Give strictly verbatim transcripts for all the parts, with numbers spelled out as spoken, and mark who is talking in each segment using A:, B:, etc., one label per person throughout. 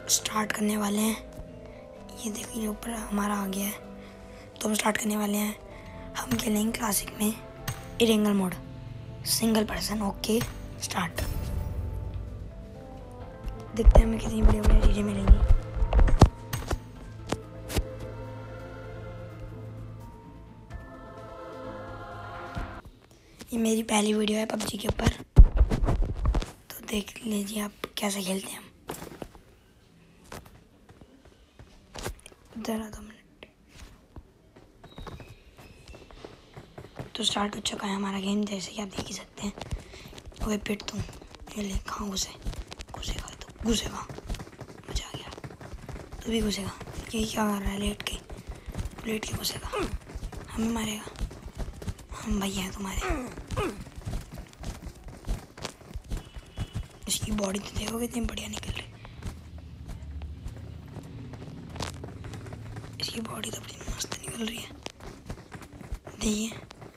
A: Start करने वाले हैं। ये देखिए ऊपर हमारा आ गया है, तो हम स्टार्ट करने वाले हैं। हम खेलेंगे क्लासिक में Erangel mode, single person. Okay start. देखते हैं हमें कितनी बढ़िया बढ़िया चीज़ें मिलेंगी। ये मेरी पहली वीडियो है पबजी के ऊपर, तो देख लीजिए आप कैसे खेलते हैं हम। इधर आ दो मिनट। तो स्टार्ट हो चुका है हमारा गेम, जैसे कि आप देख ही सकते हैं। ओए पिट तुम, ये ले कहाँ घुसे, घुसेगा तो घुसेगा, मजा आ गया। तू भी घुसेगा। यही क्या कर रहा है, लेट के लेट के घुसेगा, हमें मारेगा। हम भैया हैं तुम्हारे। इसकी बॉडी तो देखो कितनी बढ़िया निकल रही, इसकी बॉडी तो बड़ी मस्त निकल रही है। देखिए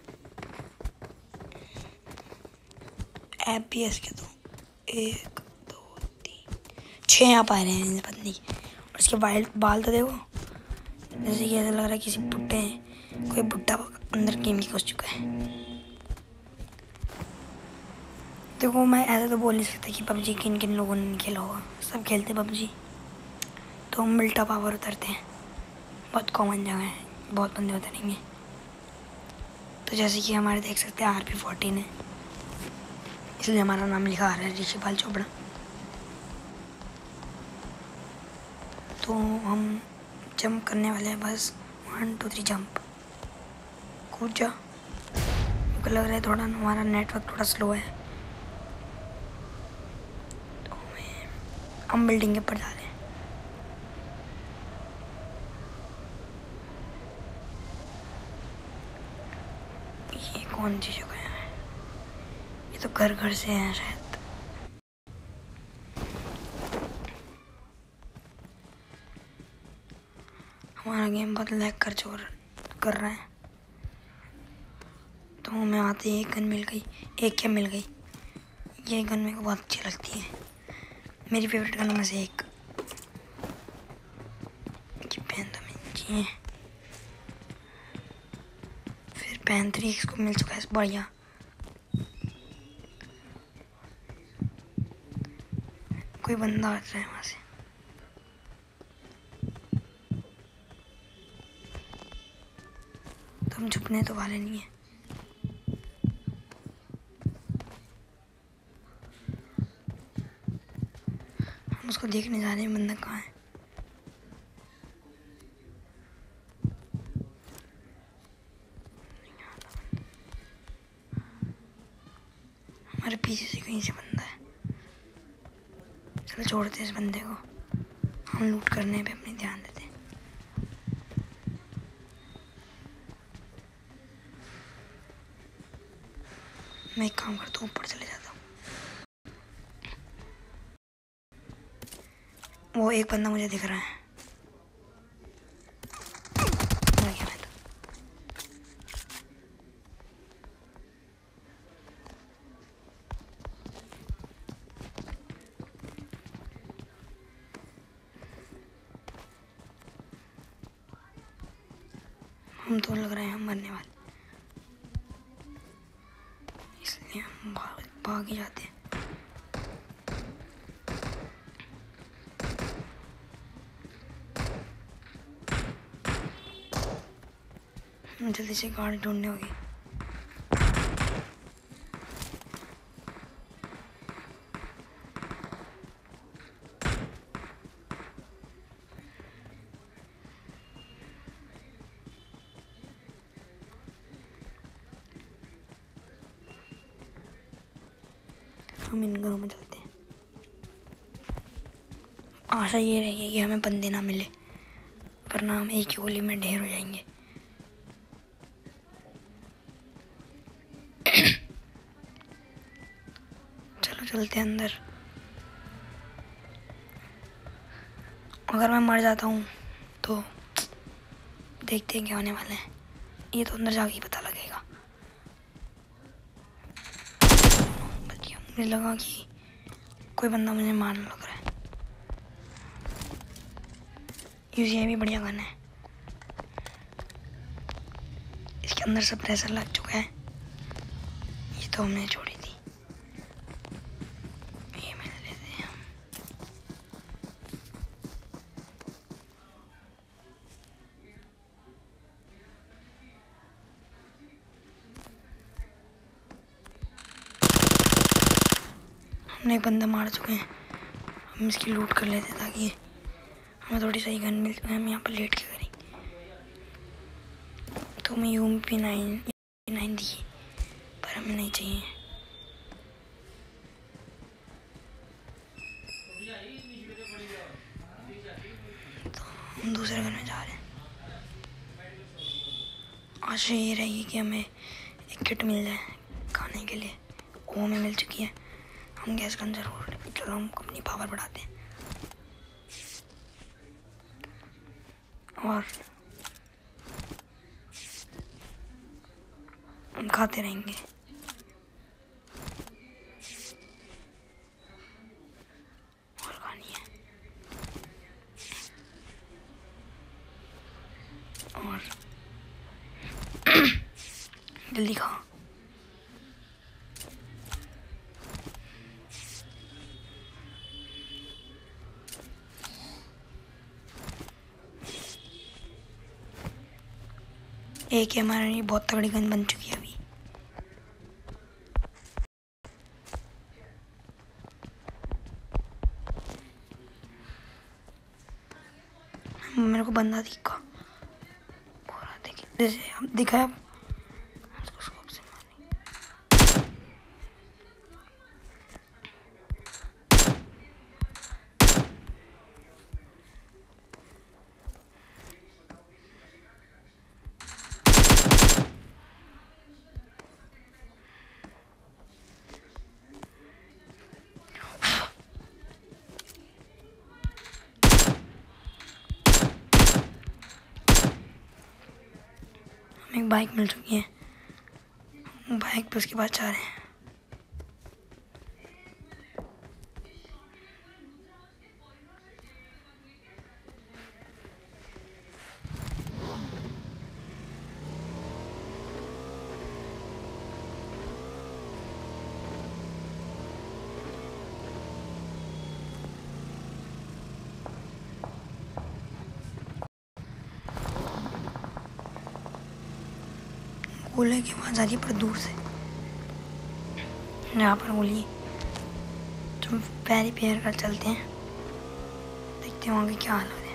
A: एफ पी एस के तो एक दो तीन छः यहाँ पा रहे हैं पत्नी, और इसके बाल बाल तो देखो, जैसे कि ऐसा लग रहा है किसी बुड्ढे कोई बुड्ढा अंदर गेम में घुस चुका है। देखो मैं ऐसा तो बोल नहीं सकता कि पबजी किन किन लोगों ने नहीं खेला होगा, सब खेलते पबजी। तो हम मिल्टा पावर उतरते हैं, बहुत कॉमन जगह है, बहुत बंदे उतरेंगे। तो जैसे कि हमारे देख सकते हैं आर पी फोर्टीन है, इसलिए हमारा नाम लिखा आ रहा है ऋषिपाल चोपड़ा। तो हम जंप करने वाले हैं, बस वन टू थ्री जंप। कूद जा। मुझे लग रहा है थोड़ा हमारा नेटवर्क थोड़ा स्लो है, तो हम बिल्डिंग के ऊपर जा रहे हैं। ये कौन सी जगह है, ये तो घर घर से है शायद। हमारा गेम बहुत लैग कर चोर कर रहा है। तो हमें आते ही एक गन मिल गई, एक क्या मिल गई। ये गन मेरे को बहुत अच्छी लगती है, मेरी फेवरेट गनों में से एक। है फिर पैंतरी इसको मिल चुका है, बढ़िया। कोई बंदा आ रहा है वहाँ से, तो हम छुपने तो वाले नहीं है। हम उसको देखने जा रहे हैं, बंदा कहाँ है। हमारे पीछे से कहीं से बंदा है। चलो छोड़ते हैं इस बंदे को, हम लूट करने पे अपनी ध्यान देते हैं। मैं एक काम करता हूँ, ऊपर चले जाता हूँ। वो एक बंदा मुझे दिख रहा है, हम तो लग रहे हैं हम मरने वाले, इसलिए हम भाग भाग ही जाते हैं। जल्दी से गाड़ी ढूंढनी होगी। हम इन घरों में चलते हैं, आशा ये रहेगी कि हमें बंदे ना मिले, वरना हम एक ही गोली में ढेर हो जाएंगे। चलो चलते हैं अंदर। अगर मैं मर जाता हूँ तो देखते हैं क्या होने वाला है, ये तो अंदर जाके ही पता लगेगा। मुझे लगा कि कोई बंदा मुझे मारने लग रहा है। यूजीआई भी बढ़िया गन है। इसके अंदर सप्रेसर लग चुका है, ये तो हमने छोड़ी थी। ये मिल लेते हैं हम। हमने एक बंदा मार चुके हैं, हम इसकी लूट कर लेते ताकि हमें थोड़ी सही गन मिल जाए। हम यहाँ पर लेट के करेंगे। तो हमें यूम पी नाइन नाइन दी, पर हमें नहीं चाहिए। तो हम दूसरे घर में जा रहे हैं। आशा ये रहेगी कि हमें एक किट मिल जाए खाने के लिए। वो हमें मिल चुकी है। हम गैस गन जरूर, चलो हम अपनी पावर बढ़ाते हैं और हम खाते रहेंगे। और खानी है और जल्दी खाओ। एक हमारी बहुत तगड़ी गन बन चुकी है अभी। मेरे को बंदा दिखा, जैसे हम दिखाया एक बाइक मिल चुकी है, बाइक पे उसके बाद जा रहे हैं। गोले की आवाज आ रही है पर दूर से। यहाँ पर गोली, तुम पैर ही पैर कर चलते हैं, देखते हैं वहाँ की क्या हालत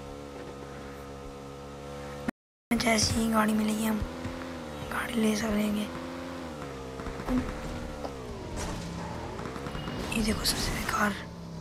A: है। जैसी ही गाड़ी मिलेगी हम गाड़ी ले सकेंगे। ये देखो सबसे बेकार,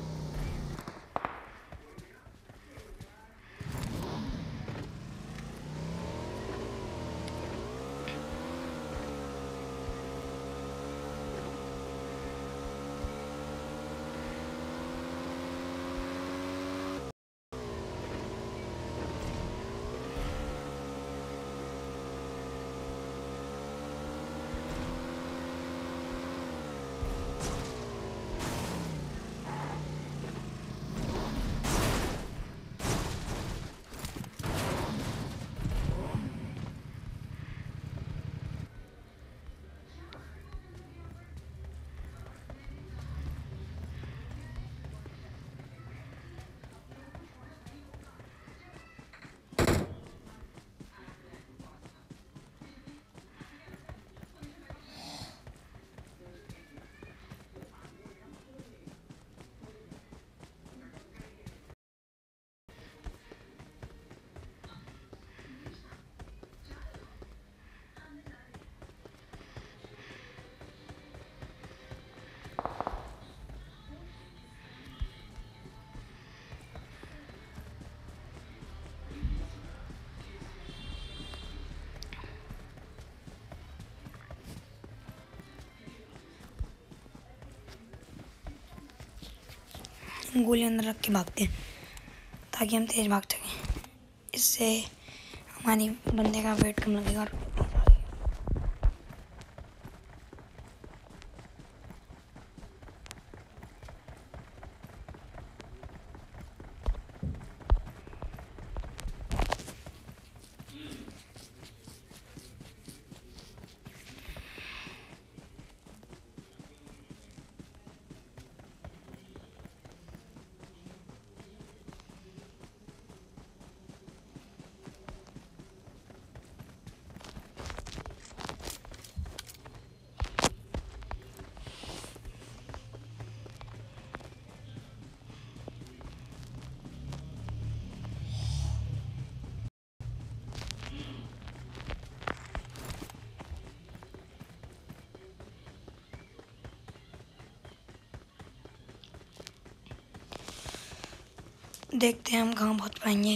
A: गोली अंदर रख के भागते हैं ताकि हम तेज भाग सकें। इससे हमारी बंदे का वेट कम लगेगा और देखते हैं हम कहाँ पहुँच पाएंगे।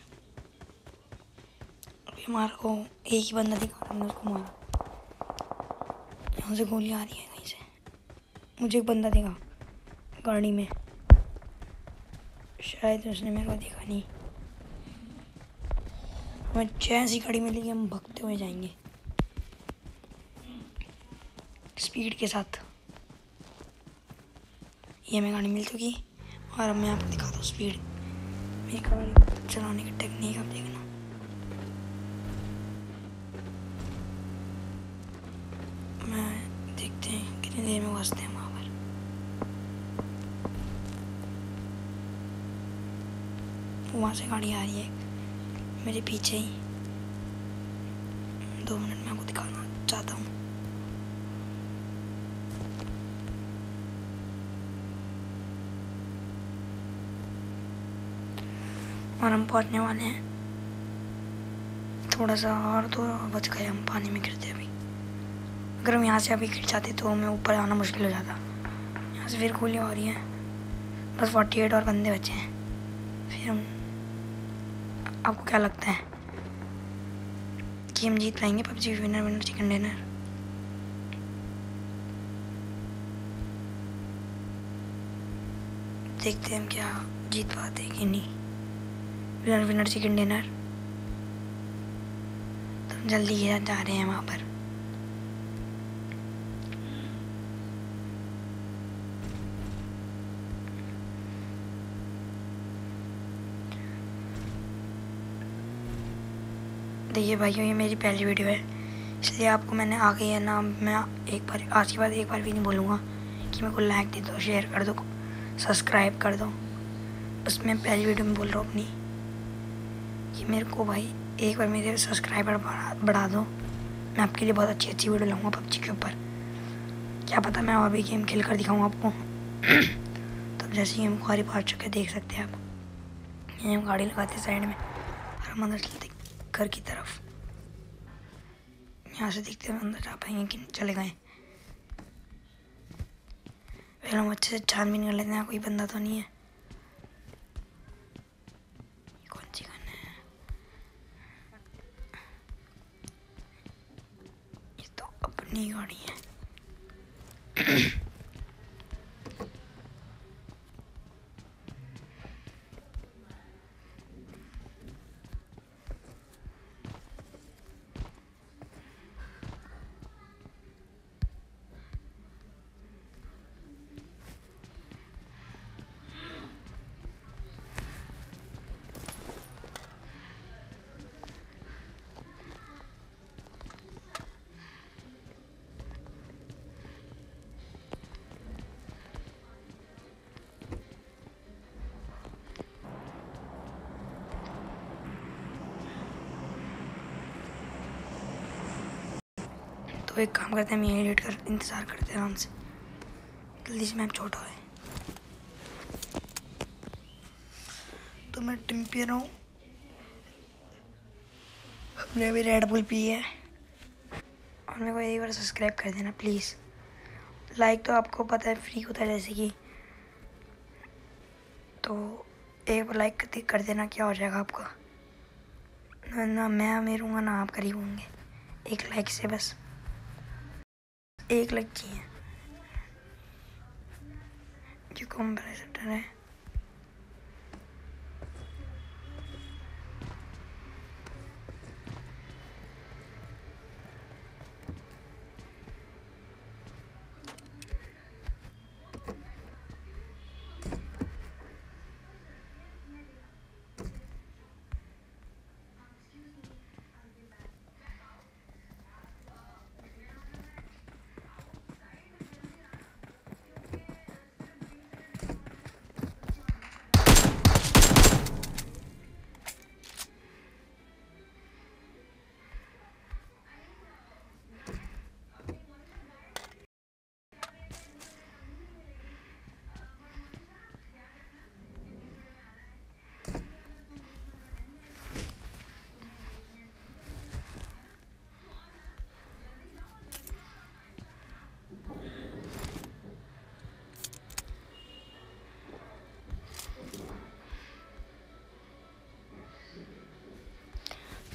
A: अभी हमारे को एक ही बंदा दिखा, हमने उसको मारा। यहाँ से गोली आ रही है कहीं से। मुझे एक बंदा दिखा गाड़ी में, शायद उसने मेरे को देखा नहीं। हमें जैसी गाड़ी मिलेगी हम भागते हुए जाएंगे स्पीड के साथ। ये हमें गाड़ी मिल चुकी और अब मैं आपको दिखाता हूँ स्पीड। मेरी गाड़ी चलाने की टेक्निक आप देखना। मैं देखते हैं कितनी देर में पहुँचते हैं वहाँ पर। वहाँ से गाड़ी आ रही है मेरे पीछे ही। दो मिनट में आपको दिखाना चाहता हूँ। और हम पहुँचने वाले हैं। थोड़ा सा और तो बच गए, हम पानी में गिरते अभी। अगर हम यहाँ से अभी गिर जाते तो हमें ऊपर आना मुश्किल हो जाता। यहाँ से फिर गोलियाँ हो रही हैं। बस फोर्टी एट और बंदे बचे हैं। फिर हम, आपको क्या लगता है कि हम जीत पाएंगे PUBG winner winner chicken dinner? देखते हैं हम क्या जीत पाते हैं कि नहीं विनर विनर चिकन डिनर। तो हम जल्दी ही जा रहे हैं वहाँ पर। देखिए भाइयों, ये मेरी पहली वीडियो है, इसलिए आपको मैंने आगे है ना, मैं एक बार आज के बाद एक बार भी नहीं बोलूँगा कि मेरे को लाइक दे दो, शेयर कर दो, सब्सक्राइब कर दो। बस मैं पहली वीडियो में बोल रहा हूँ अपनी कि मेरे को भाई एक बार मेरे सब्सक्राइबर बढ़ा बढ़ा दो। मैं आपके लिए बहुत अच्छी अच्छी वीडियो लाऊंगा पबजी के ऊपर। क्या पता मैं और भी गेम खेल कर दिखाऊँ आपको। तब जैसे ही हम खुआरी पहुँच चुके देख सकते हैं आप। ये हम गाड़ी लगाते साइड में और हम अंदर चलते घर की तरफ। यहाँ से देखते हैं अंदर जा पाएंगे कि चले गए। पहले हम अच्छे से छानबीन कर लेते हैं कोई बंदा तो नहीं है। कौन सी गन है? ये तो अपनी गाड़ी है। तो एक काम करते हैं, हम यहीं लेट कर इंतज़ार करते हैं आराम से, जल्दी से मैप छोटा है। तो मैं टिम पी रहा हूँ, हमने अभी रेड बुल पी है। और मेरे को एक बार सब्सक्राइब कर देना प्लीज़। लाइक तो आपको पता है फ्री होता है जैसे कि, तो एक बार लाइक कर देना, क्या हो जाएगा आपका। ना, ना मैं अमीर हूँगा ना आप गरीब होंगे। एक लाइक से बस एक लाइक चाहिए। जो कंप्रेसर है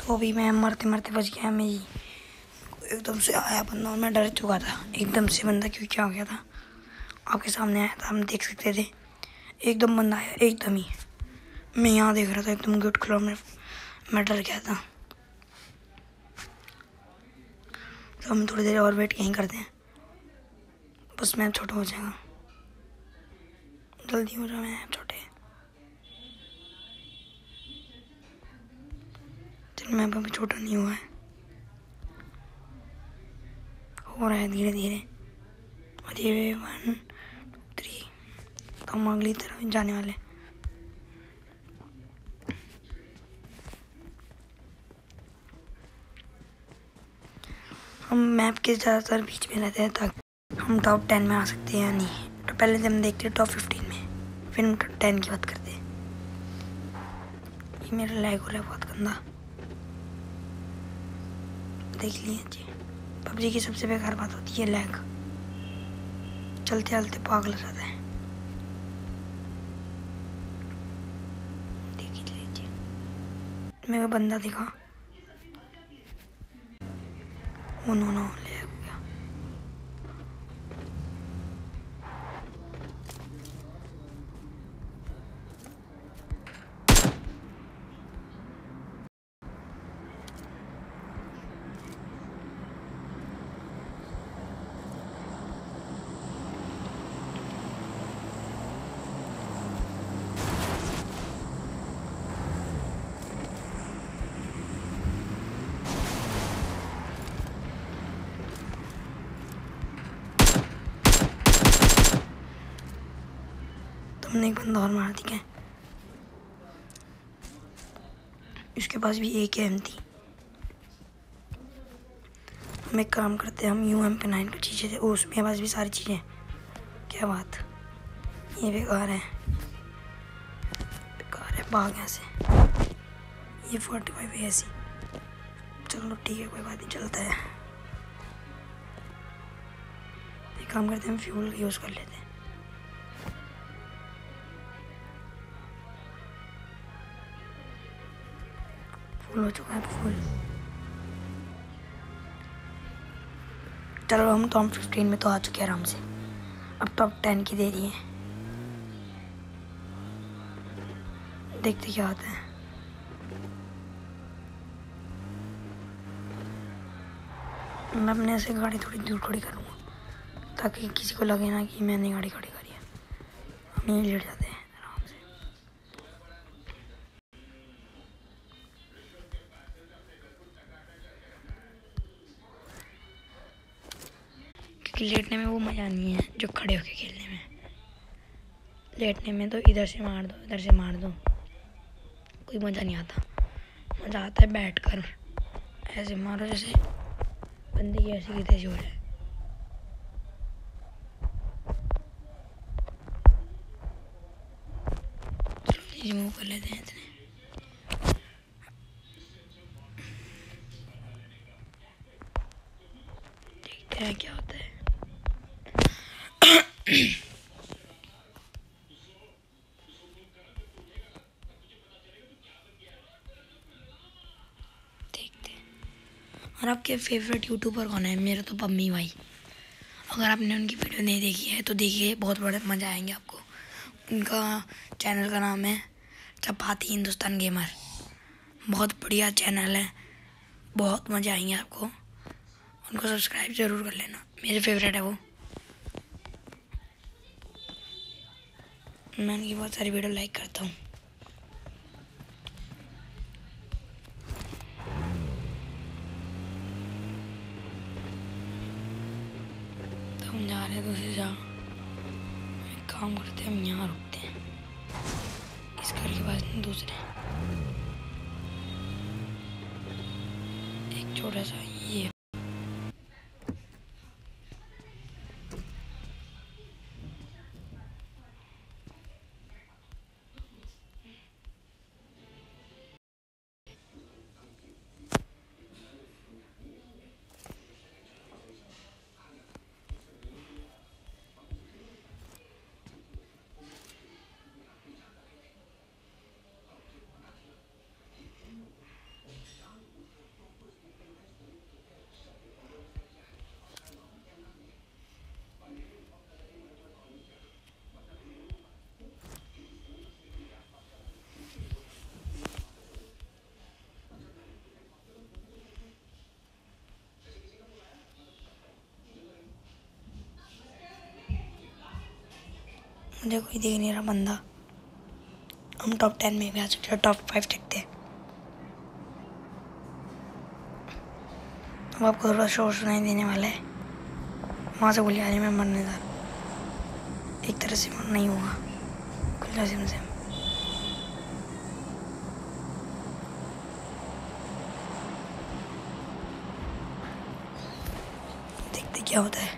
A: तो अभी मैं मरते मरते बच गया। मेरी एकदम से आया बंदा और मैं डर चुका था एकदम से। बंदा क्यों क्या हो गया था, आपके सामने आया था, हम देख सकते थे। एकदम बंदा आया एकदम ही, मैं यहाँ देख रहा था एकदम गेट खुला, मैं मैं डर गया था। तो हम थोड़ी देर और वेट यहीं करते हैं, बस मैप छोटा हो जाएगा। जल्दी हो जाओ मैप छोटे। चल मैप अभी छोटा नहीं हुआ है, हो रहा है धीरे धीरे। और ये वन टू थ्री, तो हम अगली तरफ जाने वाले। हम मैप के ज़्यादातर बीच में रहते हैं ताकि हम टॉप टेन में आ सकते हैं या नहीं। तो पहले से हम देखते हैं टॉप फिफ्टीन में, फिर हम टॉप टेन की बात करते हैं। ये मेरा लैग हो रहा है बहुत गंदा, देख लीजिए। पबजी की सबसे बेकार बात होती है लैग, चलते चलते पागल हो जाता है। देख लीजिए, मेरा बंदा दिखा, ओ नो नो लैग हो गया। तुमने एक बंदा और मार दिया, इसके पास भी एक एम थी। हम एक काम करते हैं, हम यू एम पे नाइन की चीज़ें थे, उसमें पास भी सारी चीज़ें। क्या बात, ये बेकार है, बेकार है, भाग यहाँ से। ये फोर्टी फाइव है ऐसी, चलो ठीक है कोई बात नहीं, चलता है। एक काम करते हैं, हम फ्यूल यूज़ कर लेते हैं। फुल हो चुका है फुल। चलो हम टॉप फिफ्टीन में तो आ चुके हैं आराम से, अब टॉप टेन की देरी है, देखते क्या होता है। मैं अपने से गाड़ी थोड़ी दूर खड़ी करूँगा ताकि किसी को लगे ना कि मैंने गाड़ी खड़ी करी है। हम यहीं लेट जाते हैं आराम से। क्योंकि लेटने में वो मज़ा नहीं है जो खड़े होके खेलने में। लेटने में तो इधर से मार दो इधर से मार दो, कोई मज़ा नहीं आता। मज़ा आता है बैठकर ऐसे मारो जैसे बंदे की ऐसी की तैसी हो जाए। चलो रिमूव कर लेते हैं इतने। देखते हैं क्या होता है। देखते हैं। और आपके फेवरेट यूट्यूबर कौन है? मेरा तो पम्मी भाई। अगर आपने उनकी वीडियो नहीं देखी है तो देखिए, बहुत बड़ा मज़ा आएंगे आपको। उनका चैनल का नाम है चपाती हिंदुस्तान गेमर, बहुत बढ़िया चैनल है, बहुत मज़ा आएंगे आपको। उनको सब्सक्राइब ज़रूर कर लेना, मेरे फेवरेट है वो। मैं उनकी बहुत सारी वीडियो लाइक करता हूँ। तो हम जा रहे हैं दूसरी जगह, एक काम करते हैं, हम यहाँ रुकते हैं इस घर के पास, दूसरे एक छोटा सा ये। मुझे कोई देख नहीं रहा बंदा। हम टॉप टेन में भी आ चुके हैं, टॉप फाइव देखते हैं। अब आपको थोड़ा शोर सुनाई देने वाला है, वहाँ से गोली आ रही, मैं मरने था। एक तरह से मर नहीं होगा खुला सिम से। देखते क्या होता है।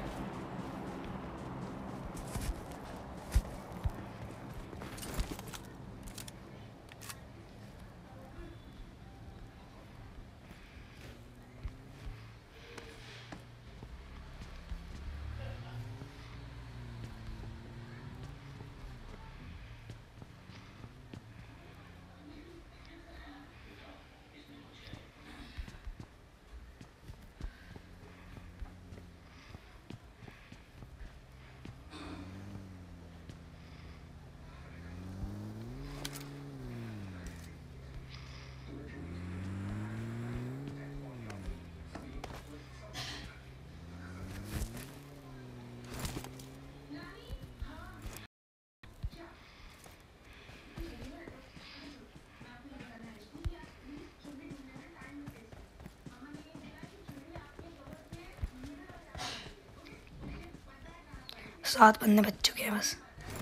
A: सात बंदे बच चुके हैं बस।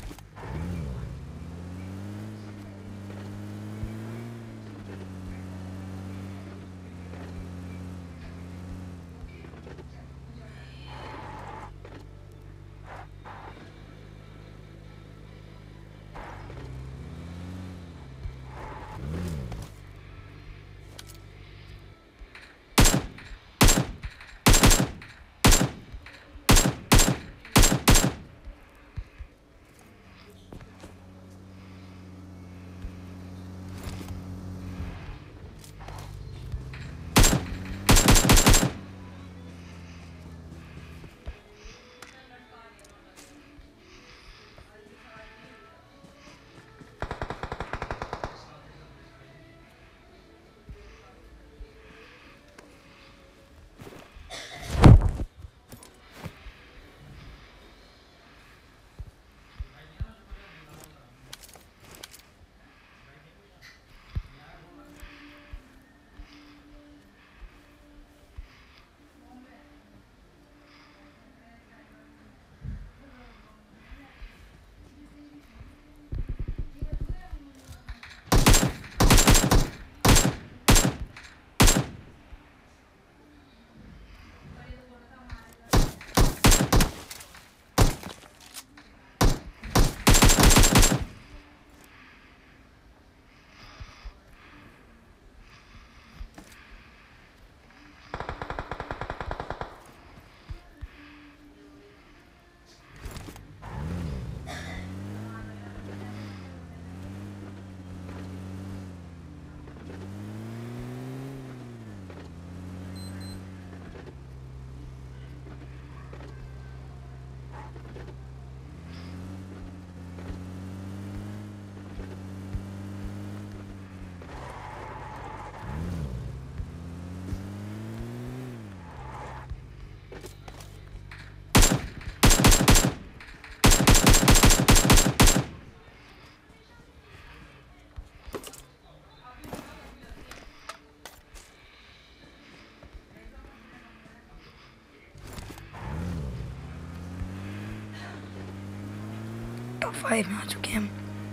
A: टॉप फाइव में आ चुके हैं हम।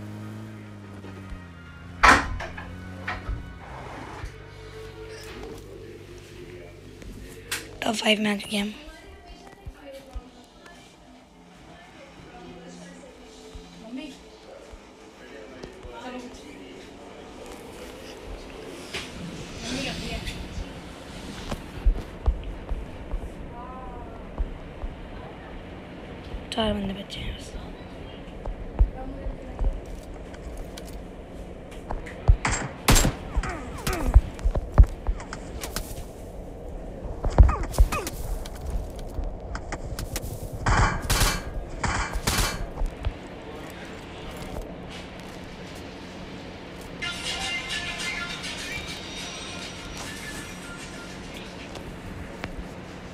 A: टॉप फाइव में आ चुके हैं हम। चार बंदे बच्चे हैं बस।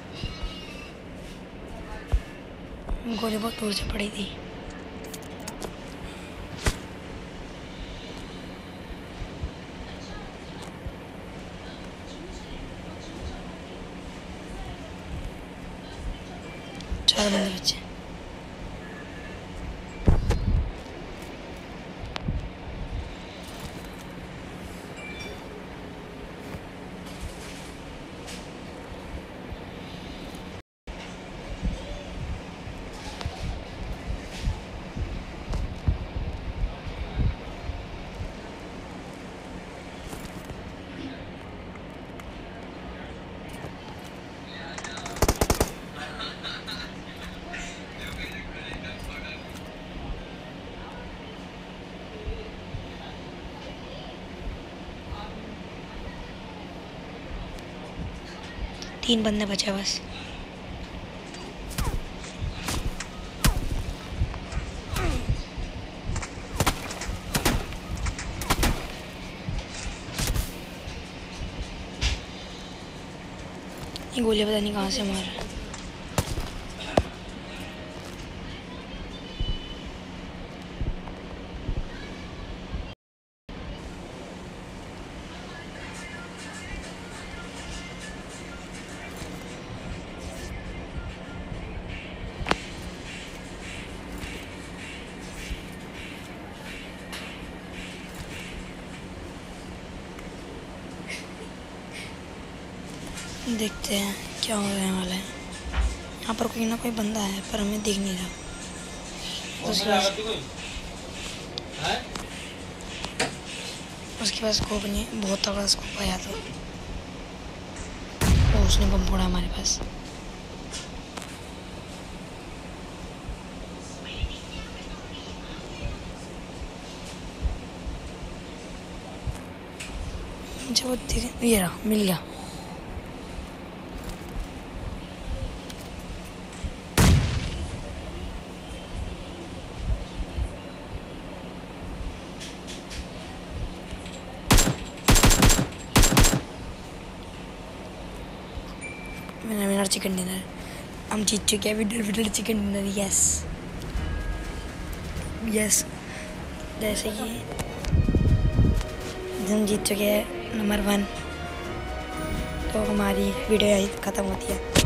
A: गोली बहुत दूर से पड़ी थी। चार बंदे बच्चे। तीन बंदे बचे बस। ये गोलियां पता नहीं कहाँ से मार। देखते हैं क्या होने वाला है। यहाँ पर कोई ना कोई बंदा है पर हमें दिख नहीं रहा। उसके पास उसके पास स्कोप नहीं, बहुत तगड़ा स्कोप आया तो वो उसने बम फोड़ा हमारे पास। मुझे वो दिख, ये रहा, मिल गया। मैंने मेरा चिकन डिनर हम जीत चुके हैं। Winner winner chicken dinner. Yes yes जैसे कि हम जीत चुके हैं नंबर वन। तो हमारी वीडियो यही ख़त्म होती है।